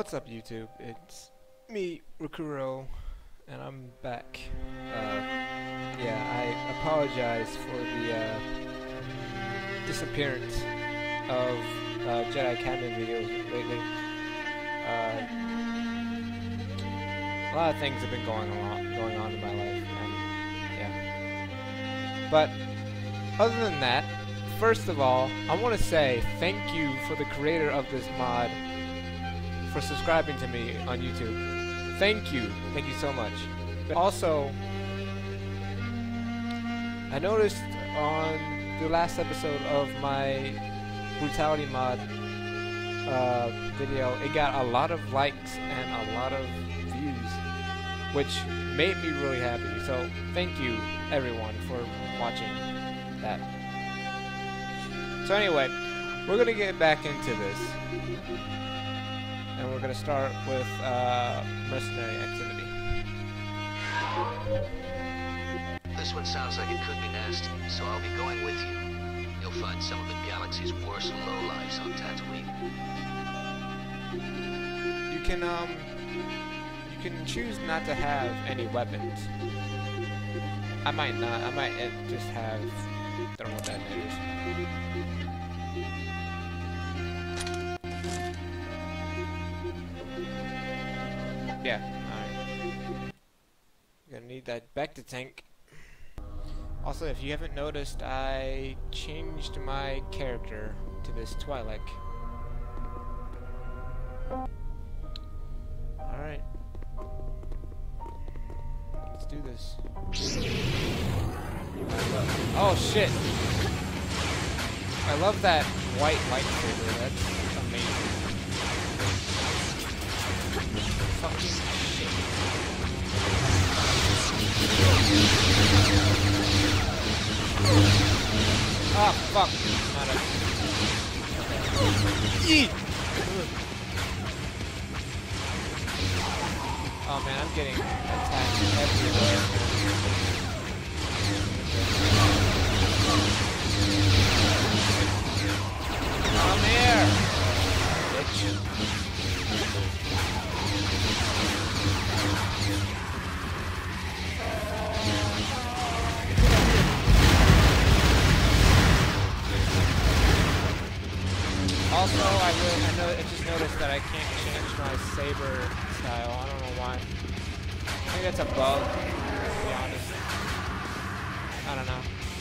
What's up, YouTube? It's me, Rakuro, and I'm back. Yeah, I apologize for the disappearance of Jedi Academy videos lately. A lot of things have been going on in my life, and yeah. But other than that, first of all, I want to say thank you for the creator of this mod for subscribing to me on YouTube. Thank you so much. But also, I noticed on the last episode of my Brutality mod video, it got a lot of likes and a lot of views, which made me really happy. So thank you everyone for watching that. So anyway, we're gonna get back into this. And we're going to start with mercenary activity. This one sounds like it could be nasty, so I'll be going with you. You'll find some of the galaxy's worst lowlifes on Tatooine. You can choose not to have any weapons. I might not. I might just have thermal detonators. Yeah, alright. Gonna need that back to tank. Also, if you haven't noticed, I changed my character to this Twi'lek. Alright. Let's do this. Oh shit! I love that white lightsaber, that's amazing. Fucking shit. Ah, fuck. Not a... Yeet! Oh man, I'm getting attacked everywhere. Come here! Bitch. Also, I just noticed that I can't change my saber style. I don't know why. I think that's a bug, to be honest. I don't know.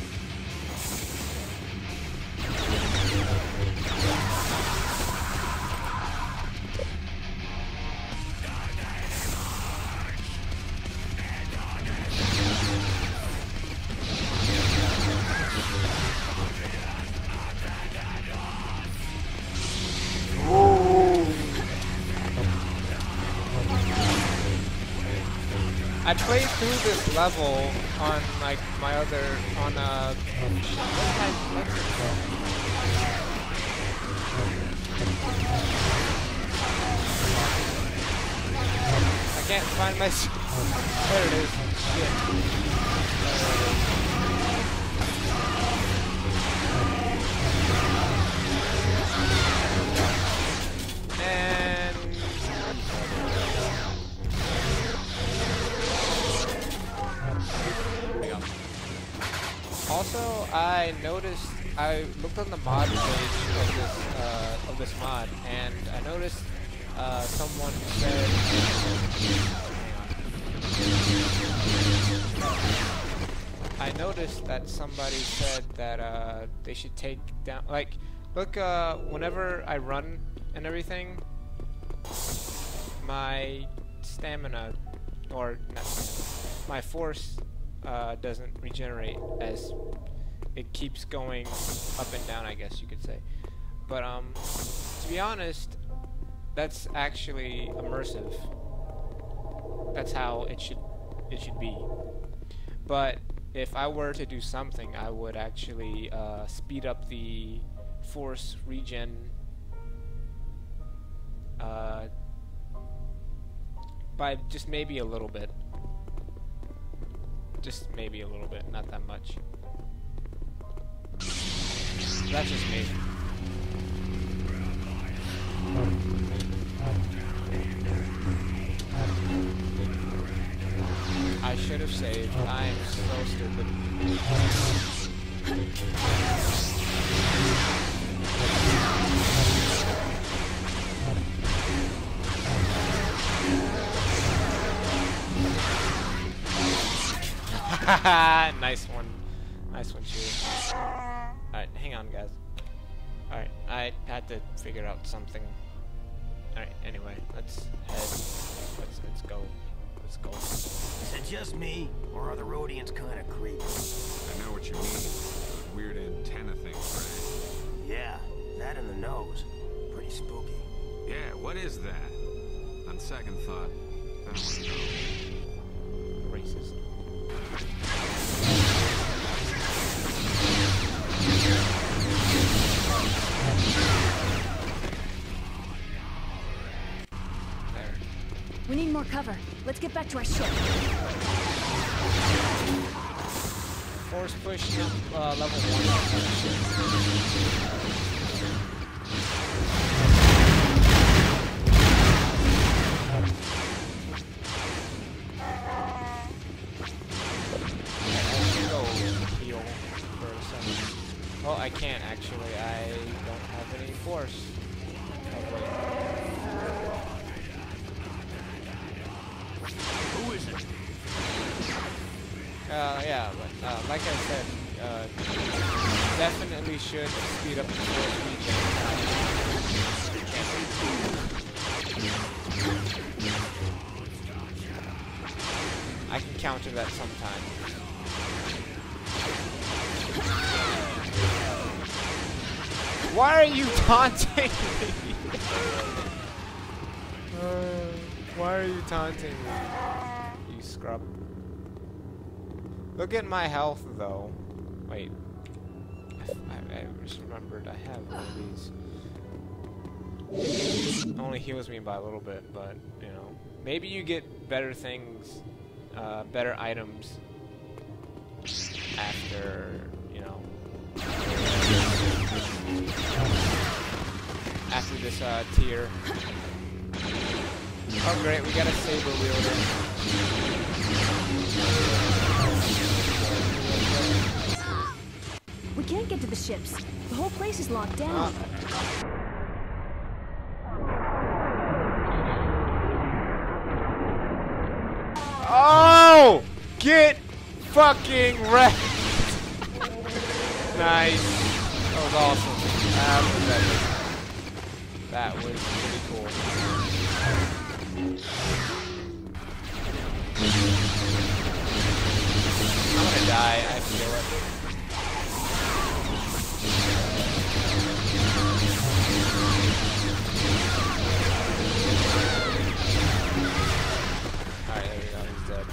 I played through this level on like my other what kind of Mexico? I can't find my there it is. Shit. Also, I noticed, I looked on the mod page of this mod, and I noticed someone said, I noticed that somebody said that they should take down, like, look, whenever I run and everything, my stamina, or not stamina, my force doesn't regenerate, as it keeps going up and down, I guess you could say. But to be honest, that's actually immersive. That's how it should be. But if I were to do something, I would actually speed up the force regen by just maybe a little bit. Just maybe a little bit, not that much. That's just me. I should have saved. I am so stupid. Nice one. Nice one, shooter. Alright, hang on, guys. Alright, I had to figure out something. Alright, anyway, let's head. Let's go. Let's go. Is it just me, or are the Rhodians kind of creepy? I know what you mean. Those weird antenna things, right? Yeah, that and the nose. Pretty spooky. Yeah, what is that? On second thought, I don't want to know. Racist. There. We need more cover. Let's get back to our ship. Force push level 1. Well, I can't actually. I don't have any force. Oh, wait. Who is it? Yeah, but like I said, definitely should speed up the force regen. I can counter that sometime. Why are you taunting me? Why are you taunting me? You scrub. Look at my health, though. Wait. I just remembered I have one of these. Only heals me by a little bit, but, you know. Maybe you get better things, better items after, you know, after this tier. Oh great, we got a saber wielder. We can't get to the ships. The whole place is locked down. Oh! Get fucking wrecked! Nice. That was awesome. That was pretty cool. I'm gonna die, I feel it. Alright, there we go, he's dead.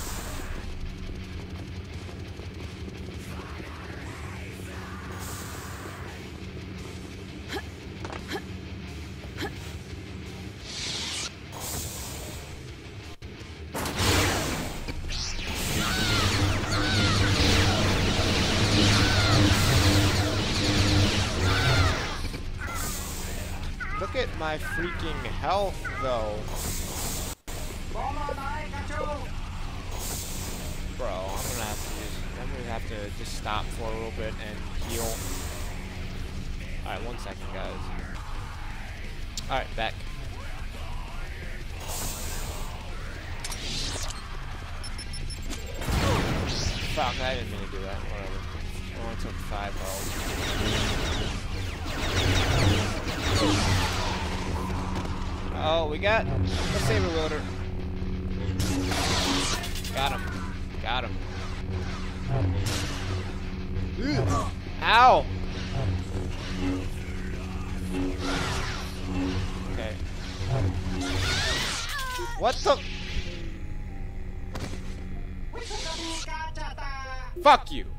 Look at my freaking health, though. Bro, I'm gonna have to just stop for a little bit and heal. Alright, 1 second, guys. Alright, back. Fuck, I didn't mean to do that. Whatever. I only took 5 health. Oh, we got a saber wielder. Got him. Got him. Ow! Okay. What the? Fuck you!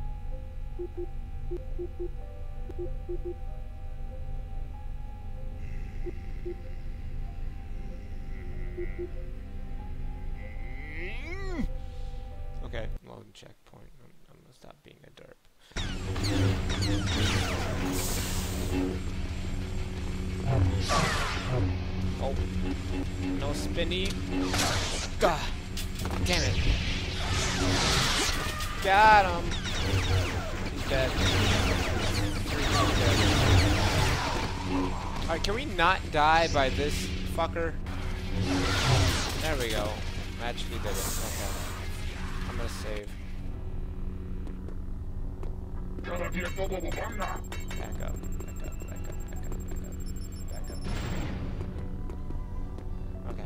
Okay, load checkpoint. I'm gonna stop being a derp. Oh, no spinny. God damn it. Got him. He's dead. Alright, can we not die by this fucker? There we go. I actually did it. Okay. I'm gonna save. Back up. Back up. Back up. Back up. Back up. Okay.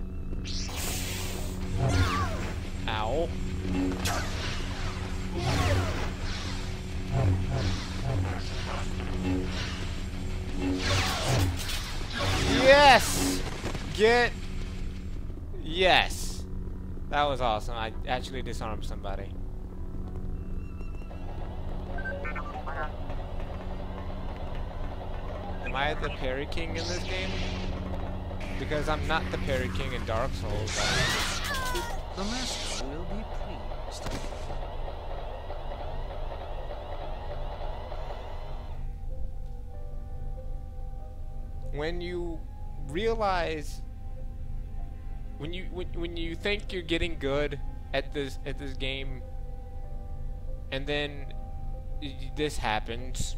Ow. Yes! Yes! That was awesome. I actually disarmed somebody. Am I the parry king in this game? Because I'm not the parry king in Dark Souls. The master will be pleased. When you realize, when you think you're getting good at this game, and then this happens.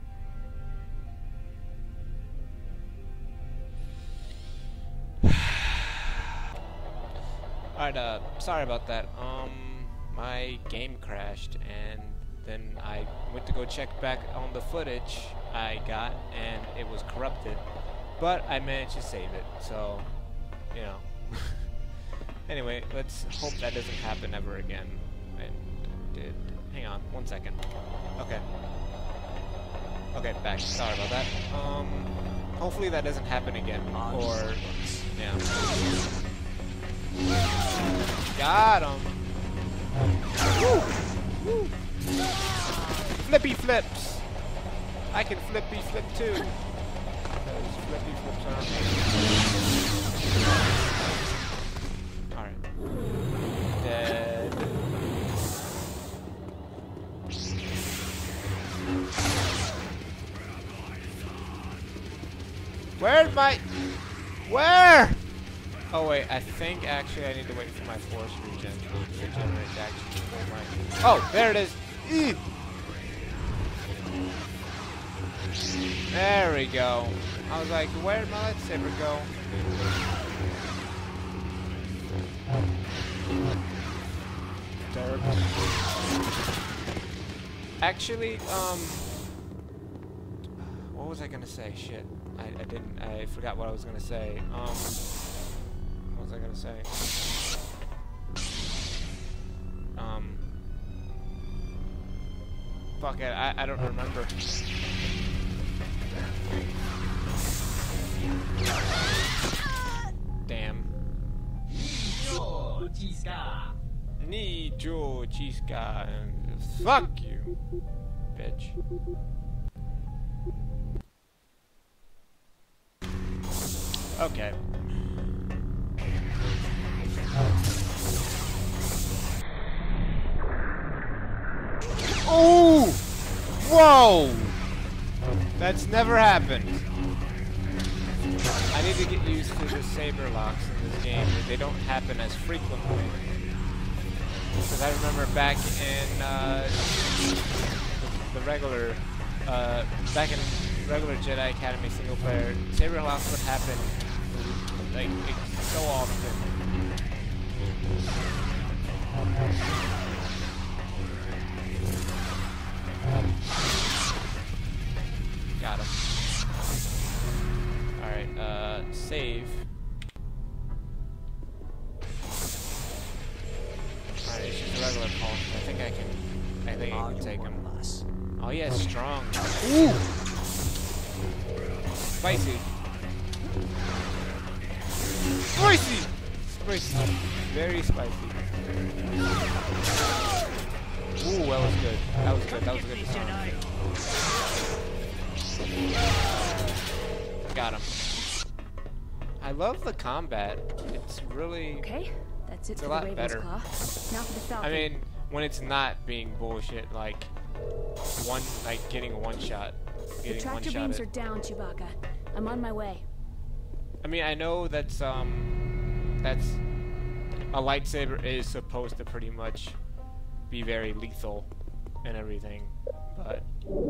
Alright, sorry about that. My game crashed, and then I went to go check back on the footage I got, and it was corrupted. But I managed to save it, so, you know. Anyway, let's hope that doesn't happen ever again. And did. Hang on, 1 second. Okay. Okay, back. Sorry about that. Hopefully that doesn't happen again. Or, yeah. Got him. Woo! Woo! Flippy flips. I can flippy flip too. Those flippy flips are amazing. Alright. Dead. Where's my... Where? Oh wait, I think actually I need to wait for my force regen to regenerate to actually roll my... Oh, there it is! Eee! There we go. I was like, where'd my lightsaber go? Derp. Actually, what was I gonna say? Shit. I forgot what I was gonna say. What was I gonna say? Fuck it, I don't remember. Damn. Nijo Chiska. Fuck you, bitch. Okay. Oh! Whoa! That's never happened. I need to get used to the saber locks in this game. They don't happen as frequently. Because I remember back in the regular, back in regular Jedi Academy single player, saber locks would happen like so often. Got him. Alright, save. Alright, it's just a regular call. I think I can take him. Oh yeah, strong. Ooh! Spicy. Spicy! Spicy. Very spicy. Ooh, that was good. That was good. That was a good design. Got him. I love the combat. It's really... Okay, that's it it's for a the lot Raven's better. Claw. Now for the Falcon. I mean, when it's not being bullshit, like getting a one shot. The tractor beams are down, Chewbacca. I'm on my way. I mean, I know that's a lightsaber is supposed to pretty much be very lethal and everything, but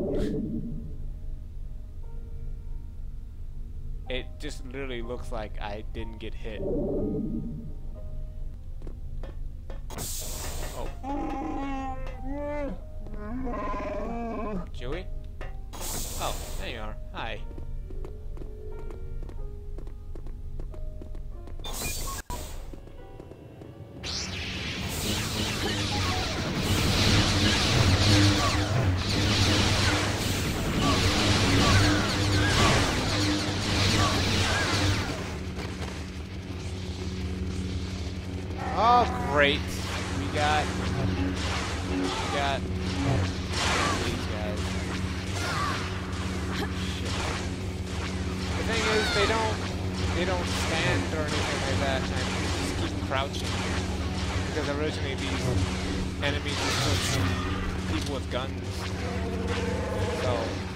it just literally looks like I didn't get hit. Oh. Chewie? Oh, there you are. Hi. Oh, great. We got these guys. The thing is, they don't stand or anything like that, and just keep crouching. Because originally these enemies were supposed to be people with guns. So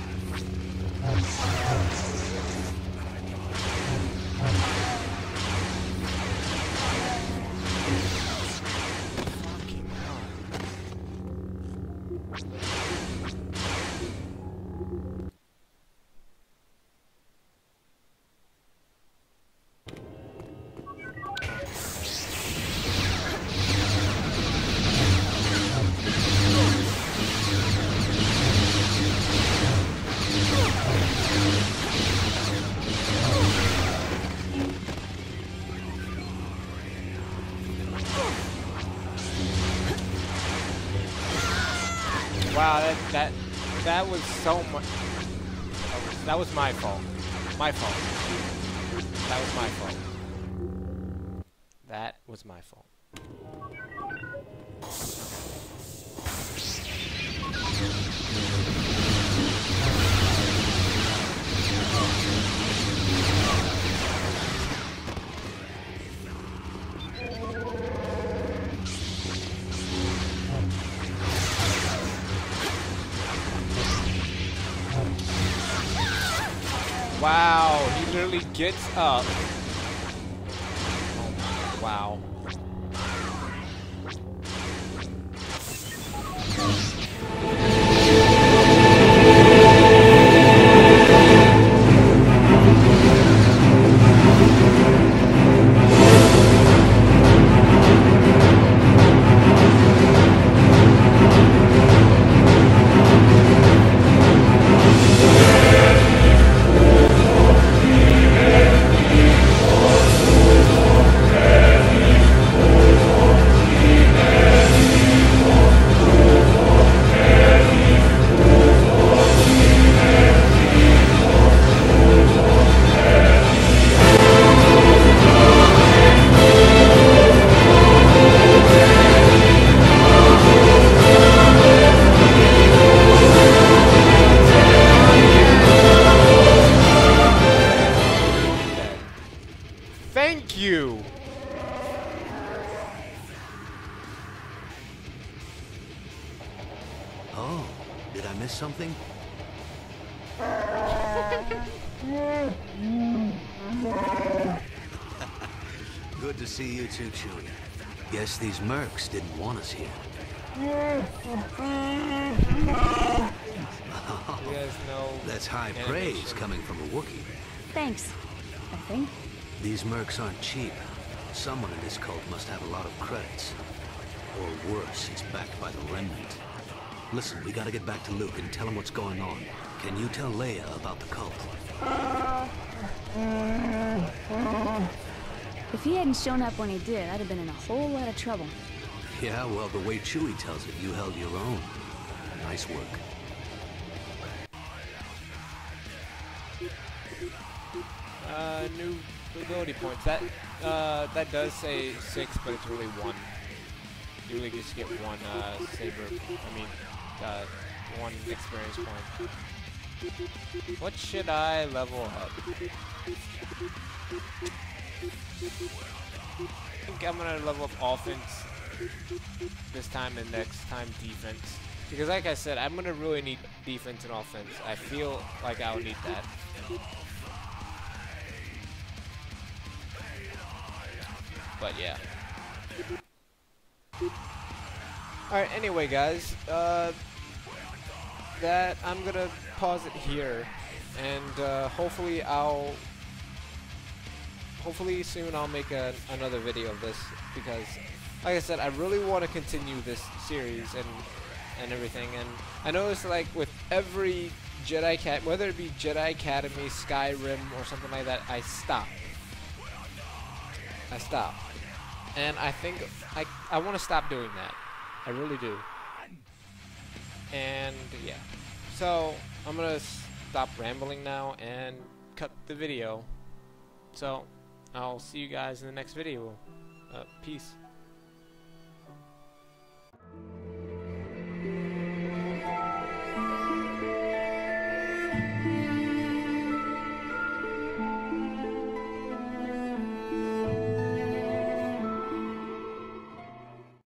wow, that was so much. That was my fault. My fault. That was my fault. That was my fault. Wow, he literally gets up. Oh, wow. Thank you. Oh, did I miss something? Good to see you too, Chewie. Guess these mercs didn't want us here. You guys know That's high praise coming from a Wookiee. Thanks, I think. These mercs aren't cheap. Someone in this cult must have a lot of credits. Or worse, he's backed by the Remnant. Listen, we gotta get back to Luke and tell him what's going on. Can you tell Leia about the cult? If he hadn't shown up when he did, I'd have been in a whole lot of trouble. Yeah, well, the way Chewie tells it, you held your own. Nice work. New ability points. That does say 6, but it's really 1. You really just get 1 saber. I mean, 1 experience point. What should I level up? I think I'm gonna level up offense this time, and next time defense. Because like I said, I'm gonna really need defense and offense. I feel like I'll need that. But yeah. Alright, anyway guys, that I'm gonna pause it here, and hopefully soon I'll make another video of this, because like I said, I really want to continue this series and everything. And I noticed, like, with every Jedi whether it be Jedi Academy, Skyrim, or something like that, I stop. And I think I want to stop doing that. I really do. And yeah, so I'm gonna stop rambling now and cut the video. So I'll see you guys in the next video. Peace.